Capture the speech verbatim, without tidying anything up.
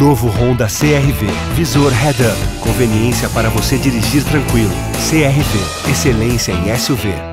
Novo Honda C R V. Visor Head-Up. Conveniência para você dirigir tranquilo. C R V. Excelência em S U V.